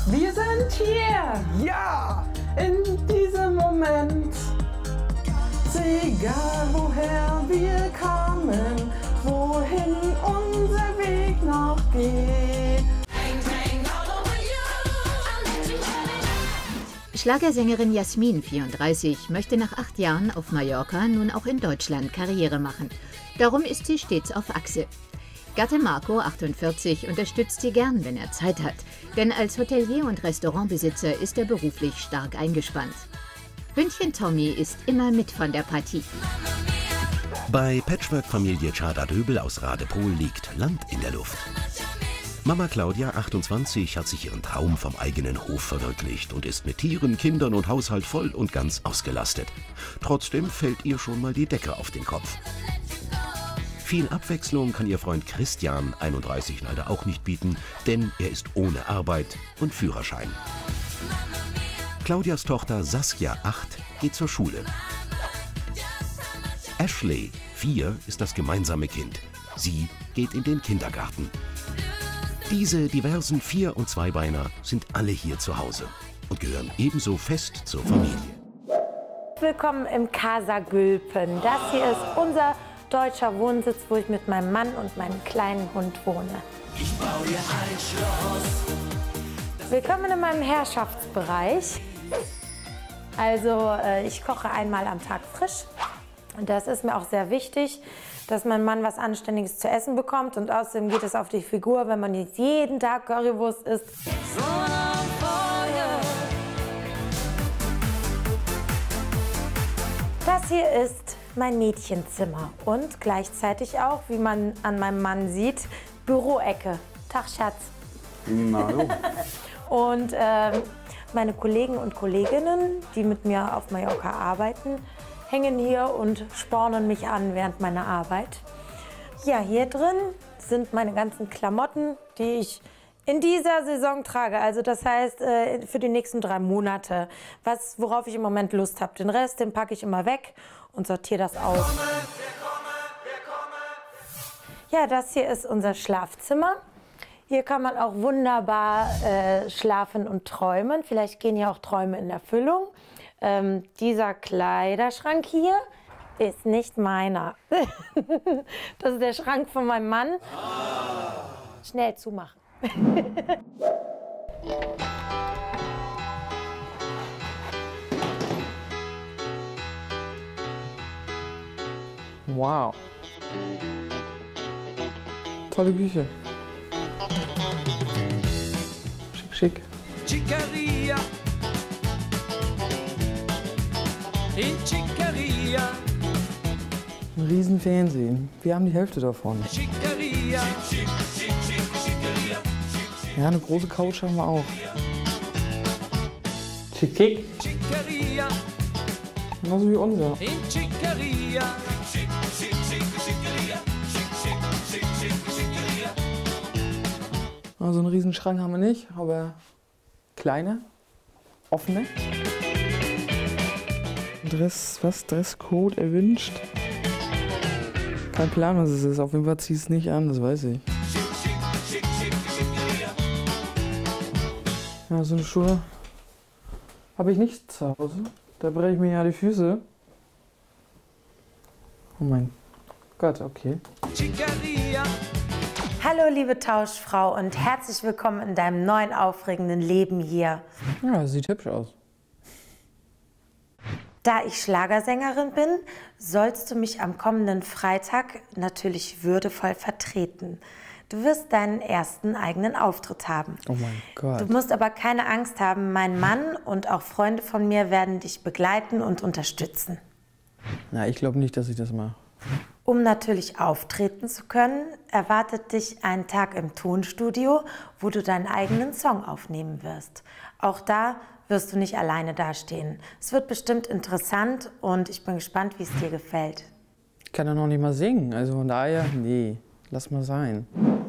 Wir sind hier, ja, in diesem Moment. Egal woher wir kamen, wohin unser Weg noch geht. Schlagersängerin Jasmin, 34, möchte nach 8 Jahren auf Mallorca nun auch in Deutschland Karriere machen. Darum ist sie stets auf Achse. Gatte Marco, 48, unterstützt sie gern, wenn er Zeit hat. Denn als Hotelier und Restaurantbesitzer ist er beruflich stark eingespannt. Hündchen Tommy ist immer mit von der Partie. Bei Patchwork-Familie Czarda-Döbel aus Radepohl liegt Land in der Luft. Mama Claudia, 28, hat sich ihren Traum vom eigenen Hof verwirklicht und ist mit Tieren, Kindern und Haushalt voll und ganz ausgelastet. Trotzdem fällt ihr schon mal die Decke auf den Kopf. Viel Abwechslung kann ihr Freund Christian, 31, leider auch nicht bieten, denn er ist ohne Arbeit und Führerschein. Claudias Tochter Saskia, 8, geht zur Schule. Ashley, 4, ist das gemeinsame Kind. Sie geht in den Kindergarten. Diese diversen Vier- und Zweibeiner sind alle hier zu Hause und gehören ebenso fest zur Familie. Willkommen im Casa Gülpen. Das hier ist unser deutscher Wohnsitz, wo ich mit meinem Mann und meinem kleinen Hund wohne. Ich baue dir ein Schloss. Willkommen in meinem Herrschaftsbereich. Also ich koche einmal am Tag frisch. Und das ist mir auch sehr wichtig, dass mein Mann was Anständiges zu essen bekommt. Und außerdem geht es auf die Figur, wenn man jetzt jeden Tag Currywurst isst. Das hier ist mein Mädchenzimmer und gleichzeitig auch, wie man an meinem Mann sieht, Büroecke. Tag, Schatz. Na, hallo. Und meine Kollegen und Kolleginnen, die mit mir auf Mallorca arbeiten, hängen hier und spornen mich an während meiner Arbeit. Ja, hier drin sind meine ganzen Klamotten, die ich in dieser Saison trage. Also das heißt für die nächsten 3 Monate. Worauf ich im Moment Lust habe. Den Rest, den packe ich immer weg und sortiere das aus. Ja, das hier ist unser Schlafzimmer. Hier kann man auch wunderbar schlafen und träumen. Vielleicht gehen ja auch Träume in Erfüllung. Dieser Kleiderschrank hier ist nicht meiner. Das ist der Schrank von meinem Mann. Schnell zumachen. Wow. Tolle Küche. Schick, schick. Chicaria. In Chicaria. Ein riesen Fernsehen. Wir haben die Hälfte davon. Chicaria. Ja, eine große Couch haben wir auch. Schick, schick. Chicaria. Genauso wie unser. In Chicaria. Also einen riesen Schrank haben wir nicht, aber kleine, offene. Dresscode erwünscht. Kein Plan, was es ist. Auf jeden Fall zieh es nicht an, das weiß ich. Ja, so eine Schuhe habe ich nicht zu Hause. Da breche ich mir ja die Füße. Oh mein Gott, okay. Hallo liebe Tauschfrau und herzlich willkommen in deinem neuen aufregenden Leben hier. Ja, sieht hübsch aus. Da ich Schlagersängerin bin, sollst du mich am kommenden Freitag natürlich würdevoll vertreten. Du wirst deinen ersten eigenen Auftritt haben. Oh mein Gott. Du musst aber keine Angst haben, mein Mann und auch Freunde von mir werden dich begleiten und unterstützen. Na, ich glaube nicht, dass ich das mache. Um natürlich auftreten zu können, erwartet dich ein Tag im Tonstudio, wo du deinen eigenen Song aufnehmen wirst. Auch da wirst du nicht alleine dastehen. Es wird bestimmt interessant und ich bin gespannt, wie es dir gefällt. Ich kann ja noch nicht mal singen, also von daher, nee, lass mal sein.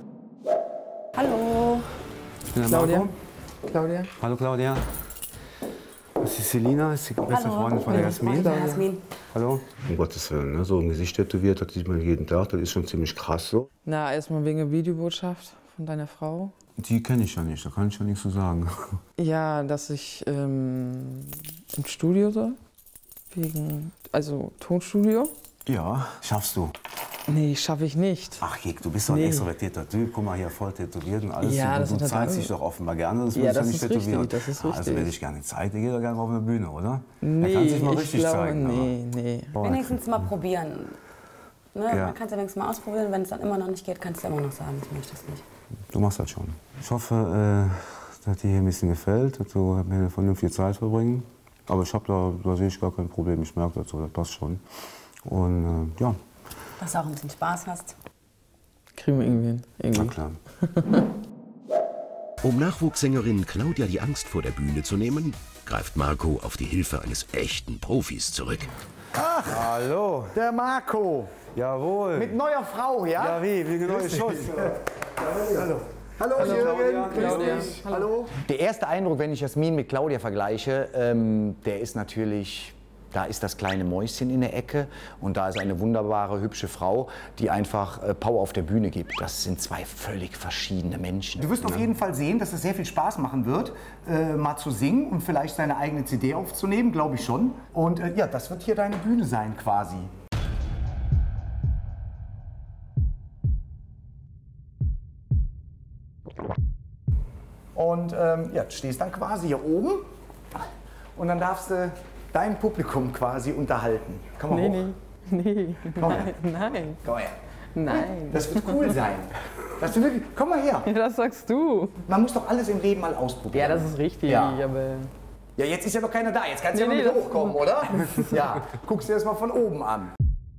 Hallo. Ich bin der Claudia. Marco. Claudia. Hallo Claudia. Das ist Selina, ist die beste Freundin von der Jasmin. Hallo. Um Gottes Willen, ne? So ein Gesicht tätowiert hat sieht man jeden Tag, das ist schon ziemlich krass so. Na, erstmal wegen der Videobotschaft von deiner Frau? Die kenne ich ja nicht, da kann ich ja nichts zu sagen. Ja, dass ich im Studio soll. Also Tonstudio. Ja, schaffst du. Nee, schaffe ich nicht. Ach, Jek, du bist doch ein extrovertierter Typ. Guck mal hier, voll tätowiert und alles. Ja, du zeigst dich doch offenbar gerne, sonst würdest du nicht tätowieren. Richtig, das ist richtig. Also, wenn ich gerne zeigt, der geht doch gerne auf eine Bühne, oder? Nee, er kann sich mal richtig glaube, zeigen. Nee. Wenigstens mal probieren. Ne? Ja. Man kann es ja wenigstens mal ausprobieren. Wenn es dann immer noch nicht geht, kannst du immer noch sagen, ich möchte das nicht. Du machst das schon. Ich hoffe, dass dir hier ein bisschen gefällt, dass du mir eine vernünftige Zeit verbringen. Aber ich habe da sehe ich gar kein Problem. Ich merke das so, das passt schon. Und ja. Dass du auch ein bisschen Spaß hast. Kriegen wir irgendwie hin. Na klar. Um Nachwuchssängerin Claudia die Angst vor der Bühne zu nehmen, greift Marco auf die Hilfe eines echten Profis zurück. Ach, hallo. Der Marco. Jawohl. Mit neuer Frau, ja? Ja, wie neue Schuss. Hallo. Hallo, Jürgen. Claudia. Hallo. Der erste Eindruck, wenn ich Jasmin mit Claudia vergleiche, der ist natürlich, da ist das kleine Mäuschen in der Ecke und da ist eine wunderbare, hübsche Frau, die einfach Power auf der Bühne gibt. Das sind zwei völlig verschiedene Menschen. Du wirst auf jeden Fall sehen, dass es sehr viel Spaß machen wird, mal zu singen und vielleicht seine eigene CD aufzunehmen, glaube ich schon. Und ja, das wird hier deine Bühne sein quasi. Und ja, du stehst dann quasi hier oben und dann darfst du dein Publikum quasi unterhalten. Komm mal hoch. Nee. Komm her. Nein. Komm her. Nein. Das wird cool sein. Das wird wirklich, komm mal her. Ja, das sagst du. Man muss doch alles im Leben mal ausprobieren. Ja, das ist richtig, Ja. aber... Ja, jetzt ist ja noch keiner da. Jetzt kannst du ja Nee, mal wieder das- hochkommen, oder? Ja, guckst dir das mal von oben an.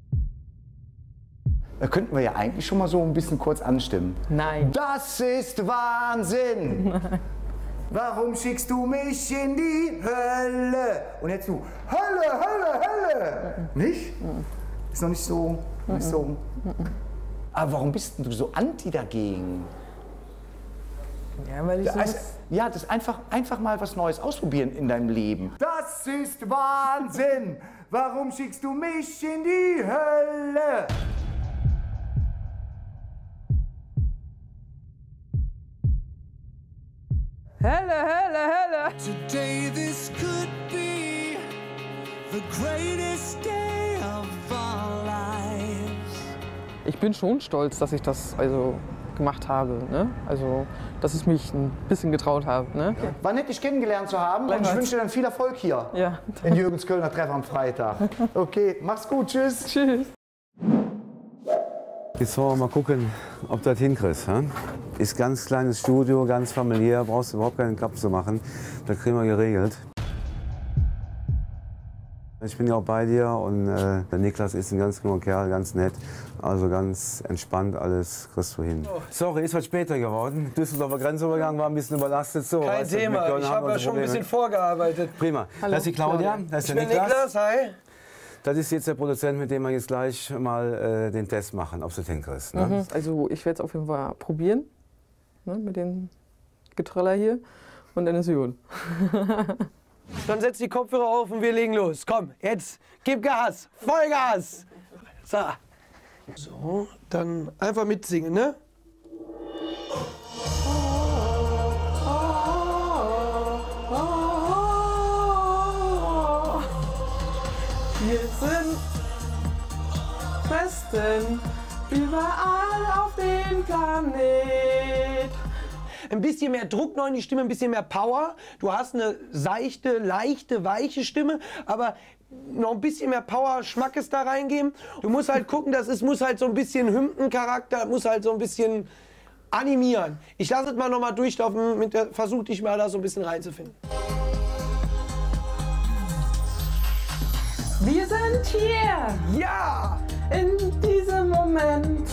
Da könnten wir ja eigentlich schon mal so ein bisschen kurz anstimmen. Nein. Das ist Wahnsinn! Warum schickst du mich in die Hölle? Und jetzt du, Hölle, Hölle, Hölle! Nicht? Ist noch nicht so, nicht so. Aber warum bist denn du so anti dagegen? Ja, weil ich Ja, das einfach mal was Neues ausprobieren in deinem Leben. Das ist Wahnsinn! Warum schickst du mich in die Hölle? Hölle. Today this could be the greatest day of our lives. Ich bin schon stolz, dass ich das gemacht habe. Ne? Also, dass ich mich ein bisschen getraut habe. Ne? War nett, dich kennengelernt zu haben und ich wünsche dir dann viel Erfolg hier Ja. in Jürgens Kölner Treff am Freitag. Okay, mach's gut, tschüss. Tschüss. Jetzt wollen wir mal gucken, ob du das hinkriegst. Hm? Ist ganz kleines Studio, ganz familiär, brauchst du überhaupt keinen Klapp zu machen. Das kriegen wir geregelt. Ich bin ja auch bei dir und der Niklas ist ein ganz junger Kerl, ganz nett. Also ganz entspannt, alles kriegst du hin. Sorry, ist was später geworden. Düsseldorfer Grenzübergang war ein bisschen überlastet. So, Kein weißt du, Thema, mit Köln ich haben habe wir ja unsere schon ein Probleme. bisschen vorgearbeitet. Prima. Hallo, Das ist die Claudia, Claudia. das ist Ich der bin Niklas, hi. Das ist jetzt der Produzent, mit dem wir jetzt gleich mal den Test machen, ob du es hinkriegst. Ne? Also ich werde es auf jeden Fall probieren. Ne, mit dem Getröller hier. Und dann ist gut. Dann setz die Kopfhörer auf und wir legen los. Komm, jetzt gib Gas, Vollgas. So, dann einfach mitsingen, ne? Wir sind Schwestern überall auf dem Planet. Ein bisschen mehr Druck noch in die Stimme, ein bisschen mehr Power. Du hast eine seichte, leichte, weiche Stimme, aber noch ein bisschen mehr Power, Schmackes da reingeben. Du musst halt gucken, muss halt so ein bisschen Hymnencharakter, muss halt so ein bisschen animieren. Ich lasse es mal noch mal durchlaufen, versuch dich mal da so ein bisschen reinzufinden. Wir sind hier Ja! in diesem Moment.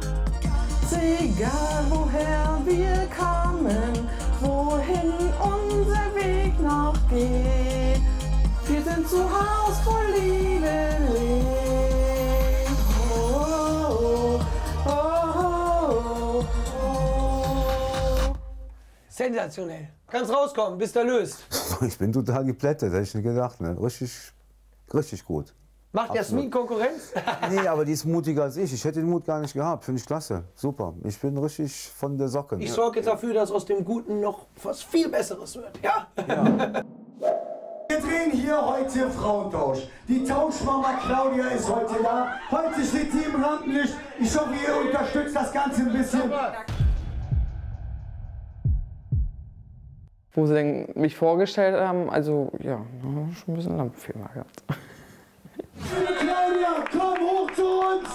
Egal woher wir kommen, wohin unser Weg noch geht. Wir sind zu Haus, wo Liebe lebt. Oh, oh, oh, oh. Sensationell. Kannst rauskommen, bis der löst. Ich bin total geplättet, hätte ich nicht gedacht. Ne? Richtig gut. Macht Jasmin Konkurrenz? Nee, aber die ist mutiger als ich. Ich hätte den Mut gar nicht gehabt. Finde ich klasse. Super. Ich bin richtig von der Socke. Ich sorge jetzt dafür, dass aus dem Guten noch was viel Besseres wird. Ja? Wir drehen hier heute Frauentausch. Die Tauschmama Claudia ist heute da. Heute steht sie im Rampenlicht. Ich hoffe, ihr unterstützt das Ganze ein bisschen. Wo sie denn mich vorgestellt haben, also ja, schon ein bisschen Lampenfieber gehabt. Claudia, komm hoch zu uns!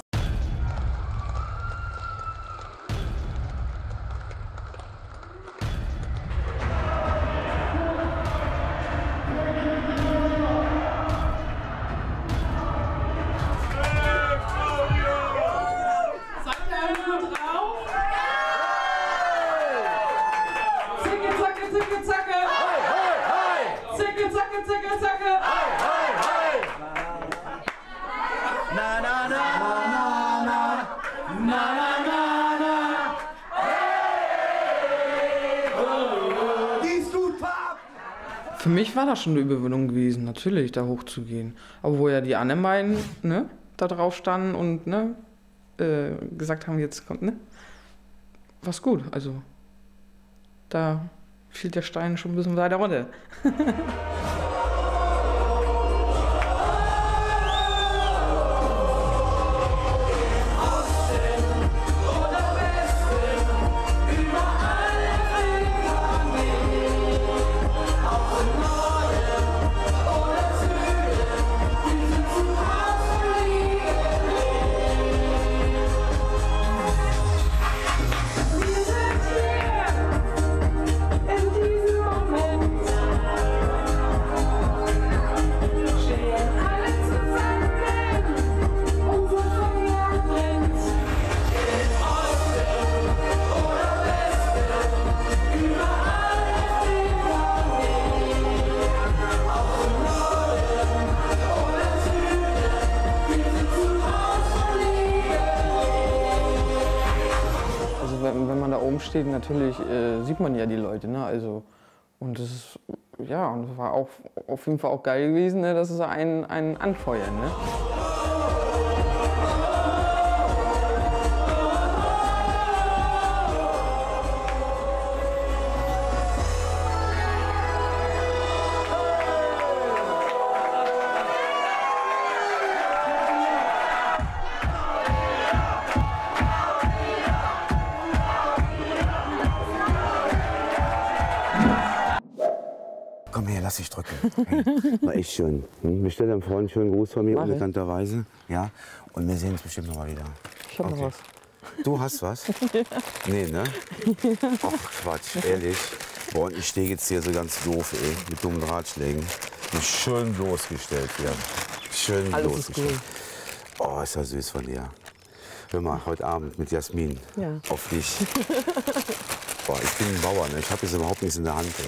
Für mich war das schon eine Überwindung gewesen, natürlich, da hochzugehen. Aber wo ja die anderen beiden, ne, da drauf standen und ne, gesagt haben, jetzt kommt, ne, war's gut. Also, da fiel der Stein schon ein bisschen weiter runter. Wenn man da oben steht, natürlich sieht man ja die Leute, ne? Also, und das ist, ja, und das war auch auf jeden Fall auch geil gewesen, ne? Dass es einen anfeuern, ne? Komm her, lass dich drücken. Hey, war echt schön. Bestell deinem Freund einen schönen Gruß von mir, unbekannterweise. Ja? Und wir sehen uns bestimmt noch mal wieder. Ich hab noch was. Du hast was? Ja. Nee, ne? Ach Quatsch, ehrlich. Boah, und ich stehe jetzt hier so ganz doof, ey, mit dummen Ratschlägen. Mich schön bloßgestellt hier. Schön bloßgestellt. Oh, ist ja süß von dir. Hör mal, heute Abend mit Jasmin. Ja. Auf dich. Boah, ich bin ein Bauer, ne? Ich habe jetzt überhaupt nichts in der Hand.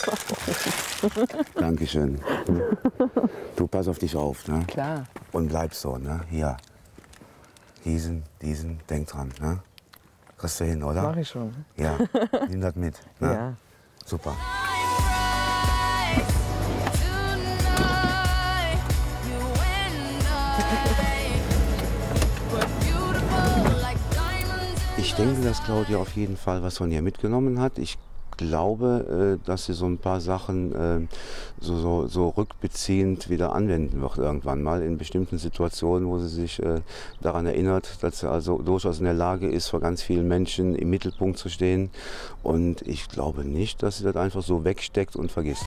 Dankeschön. Du, pass auf dich auf, ne? Klar. Und bleib so, ne? Hier. Diesen, denk dran, ne? Kriegst du hin, oder? Mach ich schon. Ja, nimm das mit. Ne? Ja. Super. Ich denke, dass Claudia auf jeden Fall was von ihr mitgenommen hat. Ich glaube, dass sie so ein paar Sachen so rückbeziehend wieder anwenden wird irgendwann mal in bestimmten Situationen, wo sie sich daran erinnert, dass sie also durchaus in der Lage ist, vor ganz vielen Menschen im Mittelpunkt zu stehen. Und ich glaube nicht, dass sie das einfach so wegsteckt und vergisst.